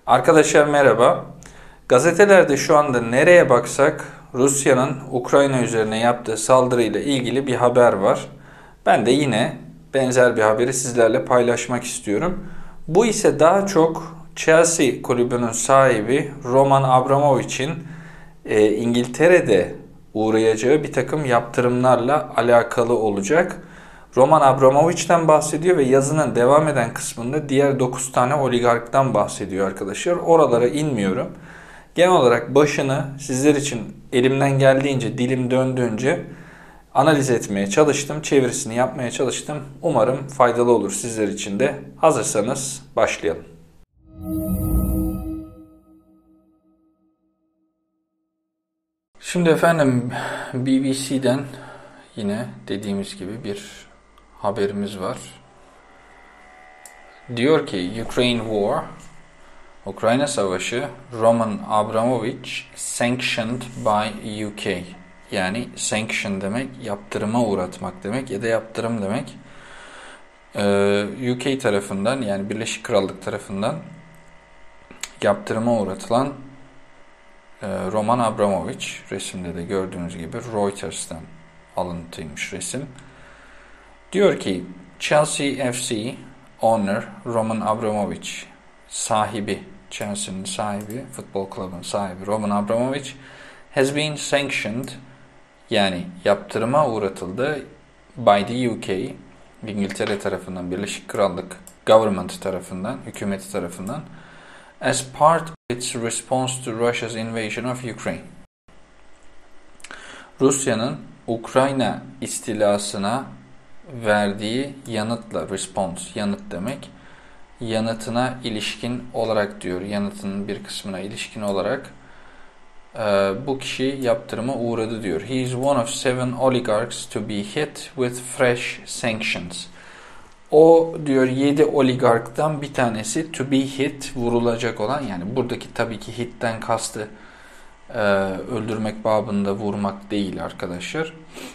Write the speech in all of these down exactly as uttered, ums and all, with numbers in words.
Arkadaşlar merhaba. Gazetelerde şu anda nereye baksak Rusya'nın Ukrayna üzerine yaptığı saldırıyla ilgili bir haber var. Ben de yine benzer bir haberi sizlerle paylaşmak istiyorum. Bu ise daha çok Chelsea kulübünün sahibi Roman Abramovich'in e, İngiltere'de uğrayacağı bir takım yaptırımlarla alakalı olacak. Roman Abramovich'ten bahsediyor ve yazının devam eden kısmında diğer dokuz tane oligarktan bahsediyor arkadaşlar. Oralara inmiyorum. Genel olarak başını sizler için elimden geldiğince, dilim döndüğünce analiz etmeye çalıştım. Çevirisini yapmaya çalıştım. Umarım faydalı olur sizler için de. Hazırsanız başlayalım. Şimdi efendim B B C'den yine dediğimiz gibi bir haberimiz var. Diyor ki Ukraine War, Ukrayna Savaşı, Roman Abramovich sanctioned by U K. Yani sanction demek yaptırıma uğratmak demek ya da yaptırım demek. Ee, U K tarafından yani Birleşik Krallık tarafından yaptırıma uğratılan e, Roman Abramovich, resimde de gördüğünüz gibi Reuters'tan alıntıymış resim. Diyor ki Chelsea F C owner Roman Abramovich, sahibi, Chelsea'nin sahibi, futbol kulübünün sahibi Roman Abramovich has been sanctioned, yani yaptırıma uğratıldı by the U K, İngiltere tarafından, Birleşik Krallık government tarafından, hükümeti tarafından, as part of its response to Russia's invasion of Ukraine. Rusya'nın Ukrayna istilasına verdiği yanıtla, response, yanıt demek, yanıtına ilişkin olarak diyor, yanıtının bir kısmına ilişkin olarak e, bu kişi yaptırıma uğradı diyor. He is one of seven oligarchs to be hit with fresh sanctions. O diyor yedi oligarktan bir tanesi to be hit, vurulacak olan, yani buradaki tabii ki hit'ten kastı e, öldürmek babında vurmak değil arkadaşlar.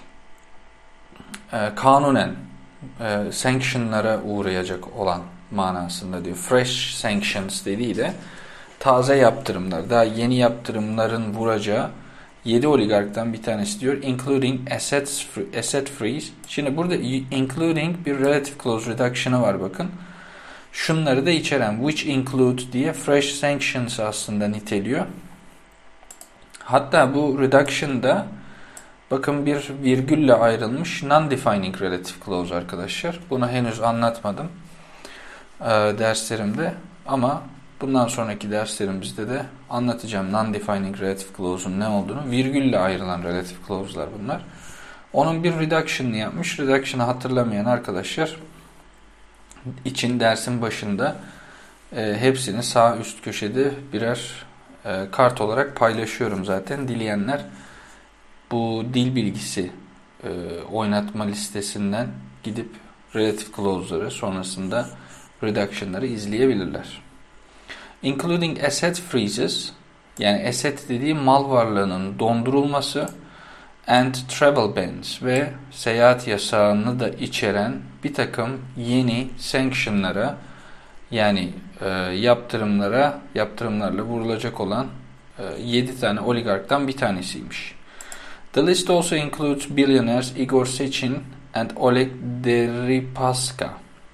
E, kanunen e, sanctionlara uğrayacak olan manasında diyor. Fresh sanctions dediği de taze yaptırımlar, daha yeni yaptırımların vuracağı yedi oligarktan bir tanesi diyor. Including assets, asset freeze. Şimdi burada including bir relative clause reduction'ı var bakın. Şunları da içeren, which include diye fresh sanctions aslında niteliyor. Hatta bu reduction'da bakın bir virgülle ayrılmış non-defining relative clause arkadaşlar. Bunu henüz anlatmadım e, derslerimde ama bundan sonraki derslerimizde de anlatacağım non-defining relative clause'un ne olduğunu. Virgülle ayrılan relative clause'lar bunlar. Onun bir reduction'ını yapmış. Reduction'ı hatırlamayan arkadaşlar için dersin başında e, hepsini sağ üst köşede birer e, kart olarak paylaşıyorum zaten. Dileyenler bu dil bilgisi e, oynatma listesinden gidip relative clause'ları, sonrasında reduction'ları izleyebilirler. Including asset freezes, yani asset dediği mal varlığının dondurulması, and travel bans ve seyahat yasağını da içeren bir takım yeni sanction'lara, yani e, yaptırımlara, yaptırımlarla vurulacak olan e, yedi tane oligarktan bir tanesiymiş. The list also includes billionaires Igor Sechin and Oleg Deripaska.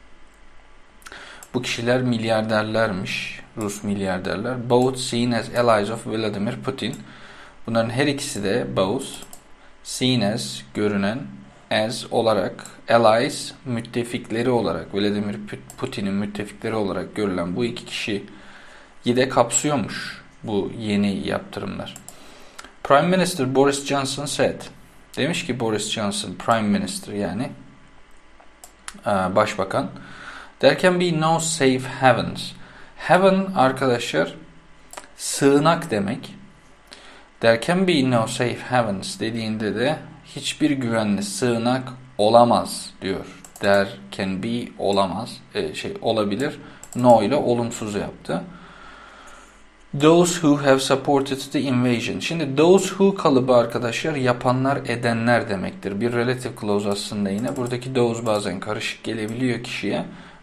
Bu kişiler milyarderlermiş, Rus milyarderler. Both seen as allies of Vladimir Putin. Bunların her ikisi de both seen as, görünen, as olarak, allies, müttefikleri olarak, Vladimir Putin'in müttefikleri olarak görülen bu iki kişiyi de kapsıyormuş bu yeni yaptırımlar. Prime Minister Boris Johnson said, demiş ki Boris Johnson, Prime Minister yani başbakan, there can be no safe havens. Haven arkadaşlar sığınak demek. There can be no safe havens dediğinde de hiçbir güvenli sığınak olamaz diyor. There can be olamaz, e, şey olabilir. No ile olumsuz yaptı. Those who have supported the invasion. Şimdi those who kalıbı arkadaşlar yapanlar, edenler demektir. Bir relative clause aslında yine. Buradaki those bazen karışık gelebiliyor kişiye.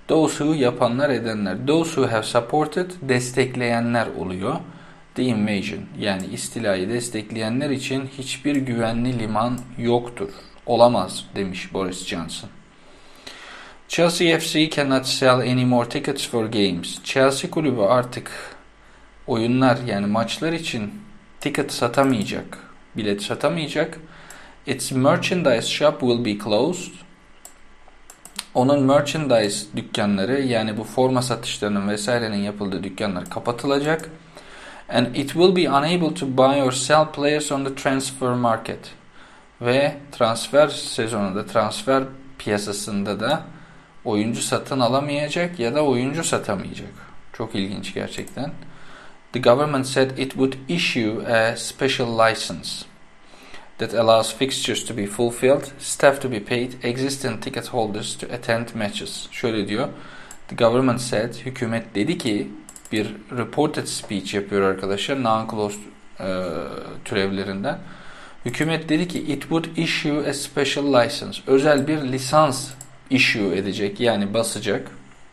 Those who yapanlar edenler. Those who have supported destekleyenler oluyor. The invasion yani istilayı destekleyenler için hiçbir güvenli liman yoktur. Olamaz demiş Boris Johnson. Chelsea F C cannot sell any more tickets for games. Chelsea kulübü artık oyunlar yani maçlar için ticket satamayacak, bilet satamayacak. Its merchandise shop will be closed. Onun merchandise dükkanları yani bu forma satışlarının vesairenin yapıldığı dükkanlar kapatılacak. And it will be unable to buy or sell players on the transfer market. Ve transfer sezonunda, transfer piyasasında da oyuncu satın alamayacak ya da oyuncu satamayacak. Çok ilginç gerçekten. The government said it would issue a special license that allows fixtures to be fulfilled, staff to be paid, existing ticket holders to attend matches. Şöyle diyor. The government said, hükümet dedi ki, bir reported speech yapıyor arkadaşlar, non-closed e, türevlerinden. Hükümet dedi ki, it would issue a special license. Özel bir lisans issue edecek, yani basacak.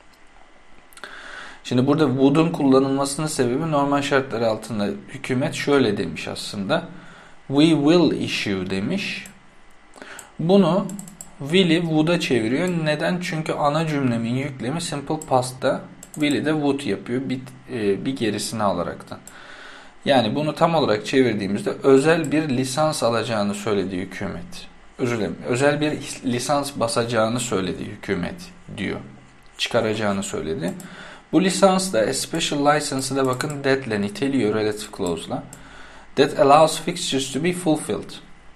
Şimdi burada would'un kullanılmasının sebebi normal şartlar altında hükümet şöyle demiş aslında. We will issue demiş. Bunu will'i would'a çeviriyor. Neden? Çünkü ana cümlemin yüklemi simple past'ta. Will'i de would yapıyor. Bir, e, bir gerisini alaraktan. Yani bunu tam olarak çevirdiğimizde özel bir lisans alacağını söyledi hükümet. Özür dilerim. Özel bir lisans basacağını söyledi hükümet diyor. Çıkaracağını söyledi. Bu lisans da a special license'ı da bakın that'le niteliyor relative clause'la. That allows fixtures to be fulfilled.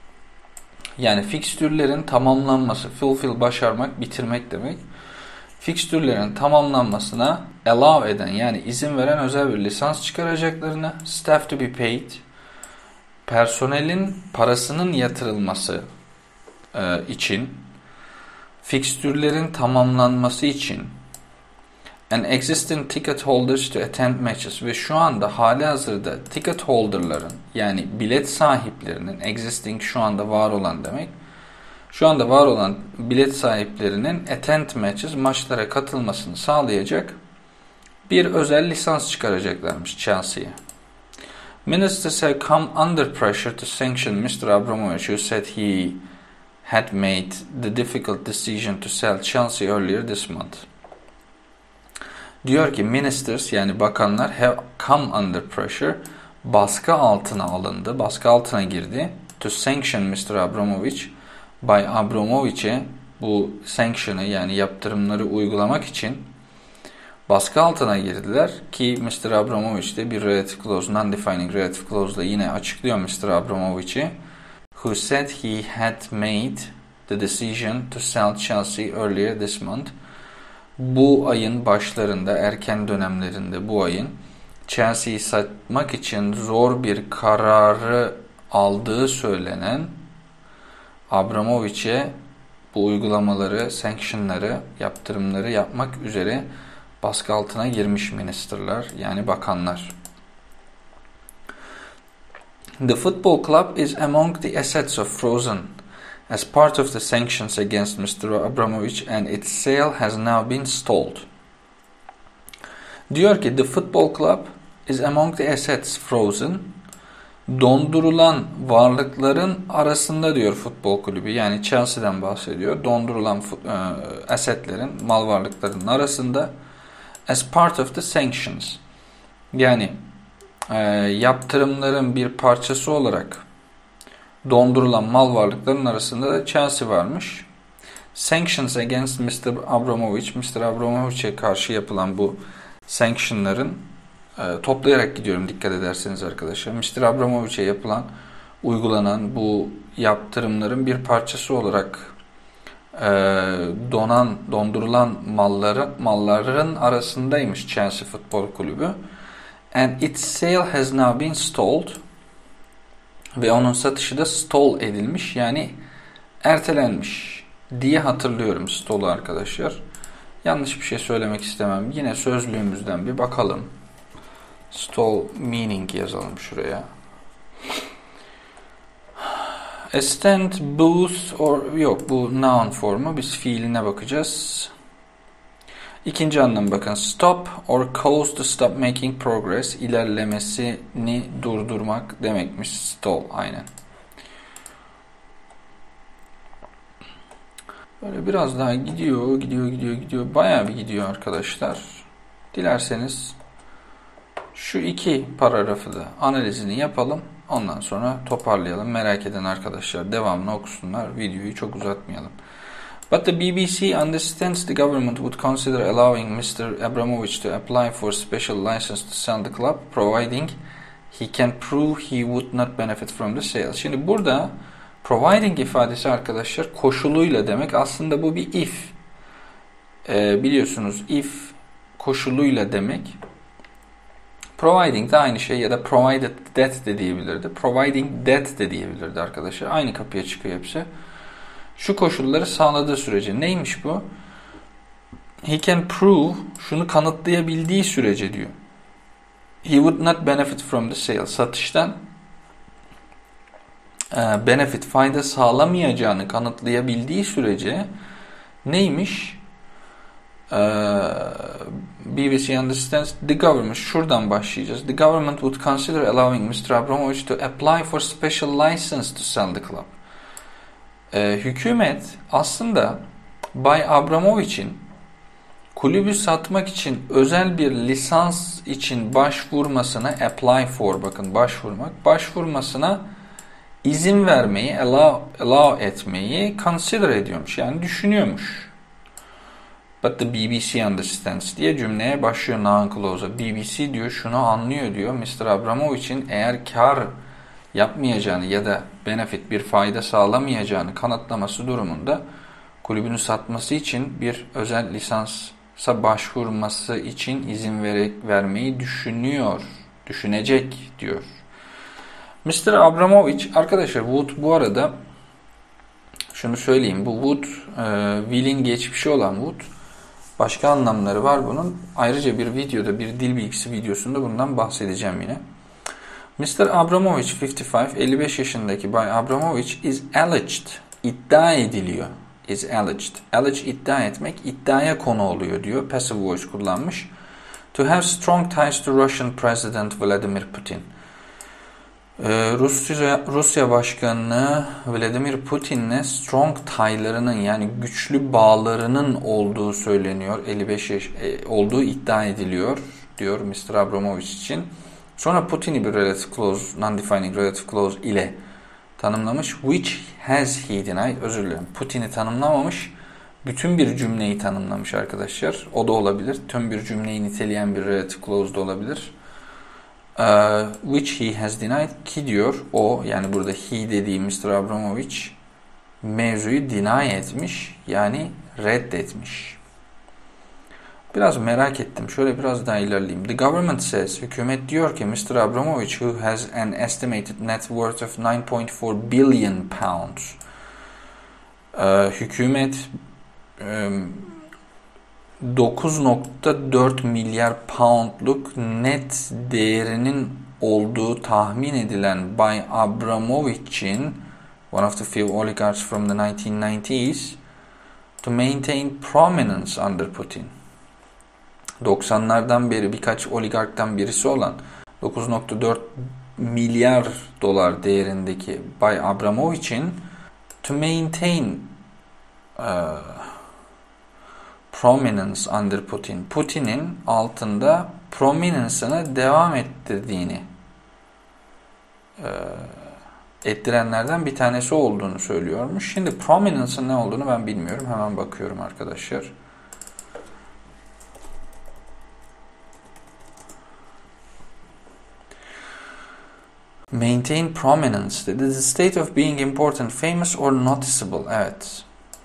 Yani fikstürlerin tamamlanması, fulfill başarmak, bitirmek demek. Fikstürlerin tamamlanmasına allow eden yani izin veren özel bir lisans çıkaracaklarını, staff to be paid, personelin parasının yatırılması e, için, fikstürlerin tamamlanması için, and existing ticket holders to attend matches ve şu anda hali hazırda ticket holder'ların yani bilet sahiplerinin, existing şu anda var olan demek, şu anda var olan bilet sahiplerinin attend matches maçlara katılmasını sağlayacak bir özel lisans çıkaracaklarmış Chelsea'ye. Ministers have come under pressure to sanction mister Abramovich, who said he had made the difficult decision to sell Chelsea earlier this month. Diyor ki ministers yani bakanlar have come under pressure, baskı altına alındı, baskı altına girdi. To sanction mister Abramovich, Bay Abramovich'e bu sanction'ı yani yaptırımları uygulamak için baskı altına girdiler ki mister Abramovich de bir relative clause, non-defining relative clause ile yine açıklıyor mister Abramovich'i. Who said he had made the decision to sell Chelsea earlier this month. Bu ayın başlarında, erken dönemlerinde bu ayın Chelsea'yi satmak için zor bir kararı aldığı söylenen Abramovich'e bu uygulamaları, sanctionları, yaptırımları yapmak üzere baskı altına girmiş ministerler yani bakanlar. The football club is among the assets of Frozen as part of the sanctions against mister Abramovich and its sale has now been stalled. Diyor ki the football club is among the assets frozen. Dondurulan varlıkların arasında diyor futbol kulübü. Yani Chelsea'den bahsediyor. Dondurulan e, assetlerin, mal varlıklarının arasında as part of the sanctions. Yani e, yaptırımların bir parçası olarak dondurulan mal varlıkların arasında da Chelsea varmış. Sanctions against mister Abramovich, mister Abramovich'e karşı yapılan bu sanctionların e, toplayarak gidiyorum dikkat ederseniz arkadaşlar. mister Abramovich'e yapılan, uygulanan bu yaptırımların bir parçası olarak e, donan, dondurulan malları, malların arasındaymış Chelsea Futbol Kulübü. And its sale has now been stalled. Ve onun satışı da stall edilmiş yani ertelenmiş diye hatırlıyorum stall'u arkadaşlar. Yanlış bir şey söylemek istemem. Yine sözlüğümüzden bir bakalım. Stall meaning yazalım şuraya. A stand, booth or yok bu noun formu. Biz fiiline bakacağız. İkinci anlamı bakın. Stop or cause to stop making progress. İlerlemesini durdurmak demekmiş. Stall aynen. Böyle biraz daha gidiyor, gidiyor, gidiyor, gidiyor. Bayağı bir gidiyor arkadaşlar. Dilerseniz şu iki paragrafı da analizini yapalım. Ondan sonra toparlayalım. Merak eden arkadaşlar devamını okusunlar. Videoyu çok uzatmayalım. But the B B C understands the government would consider allowing mister Abramovich to apply for special license to sell the club, providing he can prove he would not benefit from the sale. Şimdi burada providing ifadesi arkadaşlar koşuluyla demek. Aslında bu bir if. Ee, biliyorsunuz if koşuluyla demek. Providing de aynı şey ya da provided that de diyebilirdi. Providing that de diyebilirdi arkadaşlar. Aynı kapıya çıkıyor hepsi. Şu koşulları sağladığı sürece. Neymiş bu? He can prove, şunu kanıtlayabildiği sürece diyor. He would not benefit from the sale. Satıştan e, benefit, fayda sağlamayacağını kanıtlayabildiği sürece neymiş? E, B B C understands the government. Şuradan başlayacağız. The government would consider allowing mister Abramovich to apply for special license to sell the club. Ee, hükümet aslında Bay Abramovich'in kulübü satmak için özel bir lisans için başvurmasına apply for, bakın başvurmak, başvurmasına izin vermeyi, allow, allow etmeyi consider ediyormuş. Yani düşünüyormuş. But the B B C understands diye cümleye başlıyor noun clause'a. B B C diyor şunu anlıyor diyor. mister Abramovich'in eğer kar yapmayacağını ya da benefit bir fayda sağlamayacağını kanıtlaması durumunda kulübünü satması için bir özel lisansa başvurması için izin vererek vermeyi düşünüyor, düşünecek diyor. mister Abramovich arkadaşlar Wood bu arada şunu söyleyeyim, bu Wood e, Will'in geçmişi olan Wood, başka anlamları var bunun. Ayrıca bir videoda, bir dil bilgisi videosunda bundan bahsedeceğim yine. mister Abramovich elli beş, elli beş yaşındaki Bay Abramovich is alleged, iddia ediliyor. Is alleged. Allege iddia etmek, iddiaya konu oluyor diyor. Passive voice kullanmış. To have strong ties to Russian President Vladimir Putin. Ee, Rusya, Rusya Başkanı Vladimir Putin'le strong tie'larının yani güçlü bağlarının olduğu söyleniyor. elli beş yaş e, olduğu iddia ediliyor diyor mister Abramovich için. Sonra Putin'i bir relative clause, non-defining relative clause ile tanımlamış. Which has he denied? Özür dilerim. Putin'i tanımlamamış. Bütün bir cümleyi tanımlamış arkadaşlar. O da olabilir. Tüm bir cümleyi niteleyen bir relative clause da olabilir. Uh, which he has denied ki diyor o, yani burada he dediği mister Abramovich mevzuyu deny etmiş, yani reddetmiş. Biraz merak ettim. Şöyle biraz daha ilerleyeyim. The government says, hükümet diyor ki mister Abramovich, who has an estimated net worth of nine point four billion pounds. Ee, hükümet e, dokuz nokta dört milyar poundluk net değerinin olduğu tahmin edilen Bay Abramovich'in, one of the few oligarchs from the nineteen nineties, to maintain prominence under Putin. doksanlardan beri birkaç oligarktan birisi olan dokuz nokta dört milyar dolar değerindeki Bay Abramovich'in to maintain uh, prominence under Putin, Putin'in altında prominence'ını devam ettirdiğini uh, ettirenlerden bir tanesi olduğunu söylüyormuş. Şimdi prominence'ın ne olduğunu ben bilmiyorum. Hemen bakıyorum arkadaşlar. Maintain prominence dedi. The state of being important, famous or noticeable. Evet.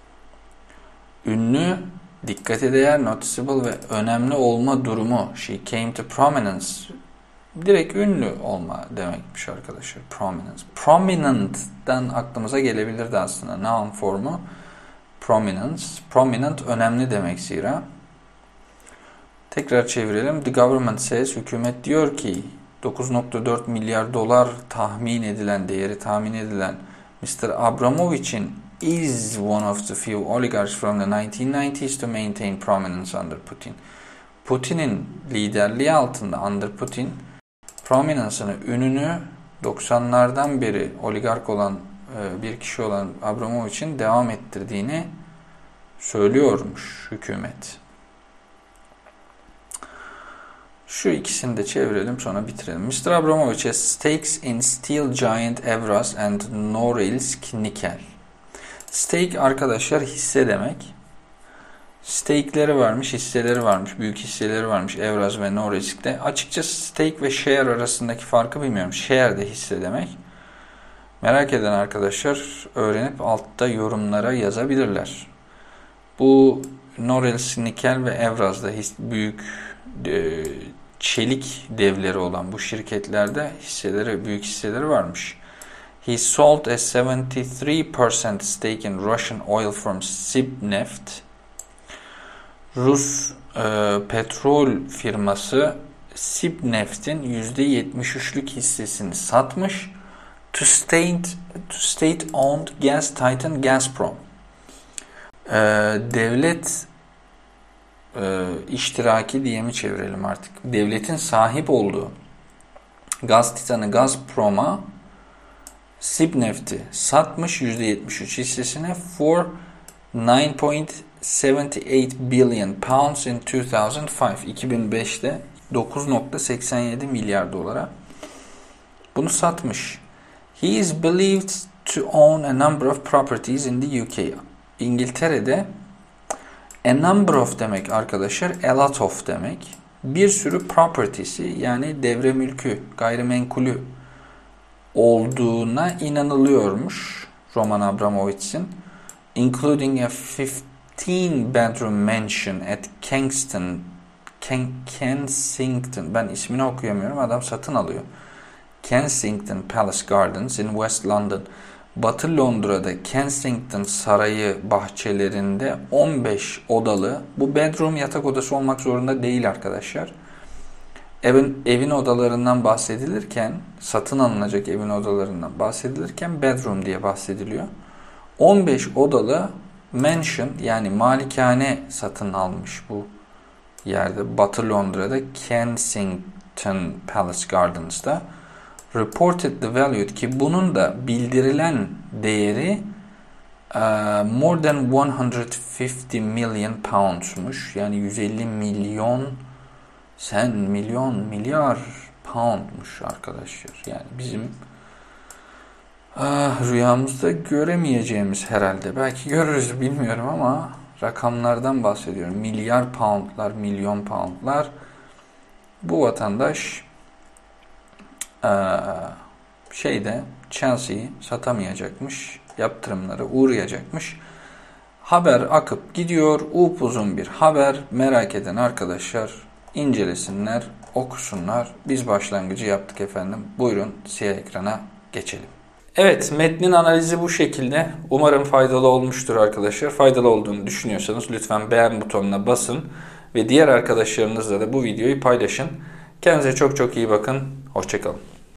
Ünlü, dikkate değer, noticeable ve önemli olma durumu. She came to prominence. Direkt ünlü olma demekmiş arkadaşlar. Prominence. Prominent'ten aklımıza gelebilirdi aslında. Noun formu. Prominence. Prominent önemli demek zira. Tekrar çevirelim. The government says, hükümet diyor ki dokuz nokta dört milyar dolar tahmin edilen, değeri tahmin edilen mister Abramovich'in is one of the few oligarchs from the nineteen nineties to maintain prominence under Putin. Putin'in liderliği altında under Putin prominence'ını, ününü doksanlardan beri oligark olan bir kişi olan Abramovich'in devam ettirdiğini söylüyormuş hükümet. Şu ikisini de çevirelim sonra bitirelim. mister Abramovich has stakes in steel giant Evraz and Norilsk Nickel. Stake arkadaşlar hisse demek. Stake'leri varmış, hisseleri varmış, büyük hisseleri varmış Evraz ve Norilsk'te. Açıkçası stake ve share arasındaki farkı bilmiyorum. Share de hisse demek. Merak eden arkadaşlar öğrenip altta yorumlara yazabilirler. Bu Norilsk Nickel ve Evraz'da büyük e, çelik devleri olan bu şirketlerde hisseleri, büyük hisseleri varmış. He sold a seventy-three percent stake in Russian oil from Sibneft. Rus e, petrol firması Sibneft'in yüzde yetmiş üçlük hissesini satmış. To state, to state-owned gas titan Gazprom. E, devlet e, iştiraki diye mi çevirelim artık? Devletin sahip olduğu gaz titanı Gazprom'a Sibneft'i satmış yüzde yetmiş üç hissesine for nine point seven eight billion pounds in two thousand five. iki bin beşte dokuz nokta seksen yedi milyar dolara bunu satmış. He is believed to own a number of properties in the U K. İngiltere'de a number of demek arkadaşlar, a lot of demek. Bir sürü property'si yani devre mülkü, gayrimenkulü olduğuna inanılıyormuş Roman Abramovich'in. Including a fifteen bedroom mansion at Kingston, Ken, Kensington. Ben ismini okuyamıyorum. Adam satın alıyor. Kensington Palace Gardens in West London. Batı Londra'da Kensington Sarayı bahçelerinde on beş odalı, bu bedroom yatak odası olmak zorunda değil arkadaşlar. Evin, evin odalarından bahsedilirken, satın alınacak evin odalarından bahsedilirken bedroom diye bahsediliyor. on beş odalı mansion yani malikane satın almış bu yerde. Batı Londra'da Kensington Palace Gardens'da. Reportedly valued ki bunun da bildirilen değeri uh, more than one hundred fifty million pounds'muş. Yani yüz elli milyon sen milyon milyar pound'muş arkadaşlar. Yani bizim ah, rüyamızda göremeyeceğimiz herhalde. Belki görürüz bilmiyorum ama rakamlardan bahsediyorum. Milyar poundlar, milyon poundlar. Bu vatandaş şeyde Chelsea'yi satamayacakmış, yaptırımlara uğrayacakmış. Haber akıp gidiyor, upuzun bir haber. Merak eden arkadaşlar incelesinler, okusunlar. Biz başlangıcı yaptık efendim. Buyurun siyah ekrana geçelim. Evet, metnin analizi bu şekilde. Umarım faydalı olmuştur arkadaşlar. Faydalı olduğunu düşünüyorsanız lütfen beğen butonuna basın ve diğer arkadaşlarınızla da bu videoyu paylaşın. Kendinize çok çok iyi bakın. Hoşça kalın.